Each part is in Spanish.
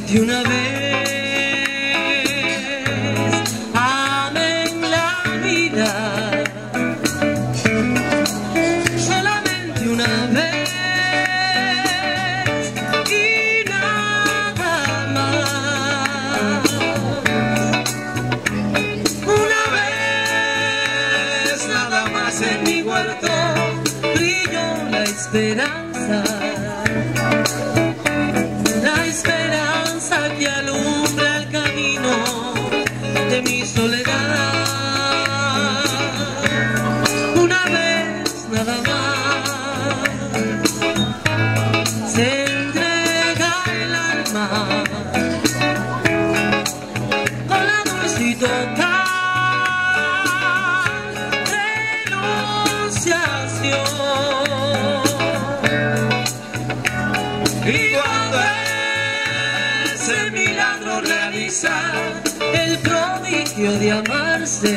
solamente una vez amé en la vida, solamente una vez y nada más. Una vez nada más en mi huerto brilló la esperanza. La esperanza que alumbra el camino de mi soledad. Una vez nada más se entrega el alma con la dulce total renunciación. Y cuando ese milagro realiza el prodigio de amarse,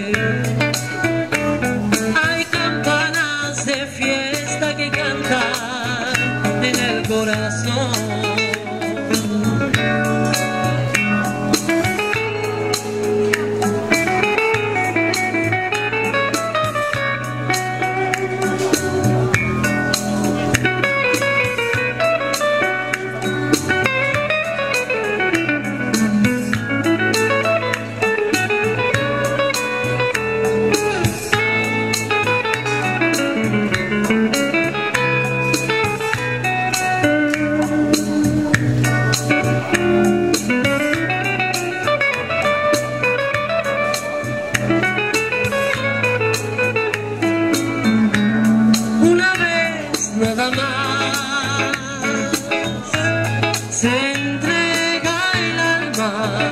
hay campanas de fiesta que cantan en el corazón. Nada más se entrega el alma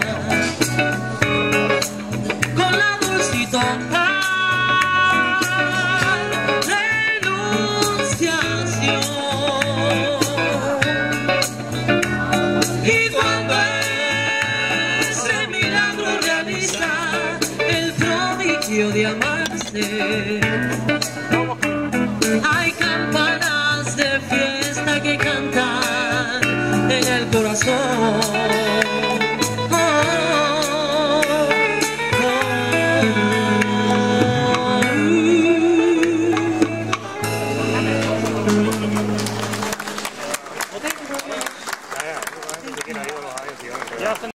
con la dulce total renunciación. Y cuando ese milagro realiza el prodigio de amarse, hay campanas de fiesta que cantan en el corazón.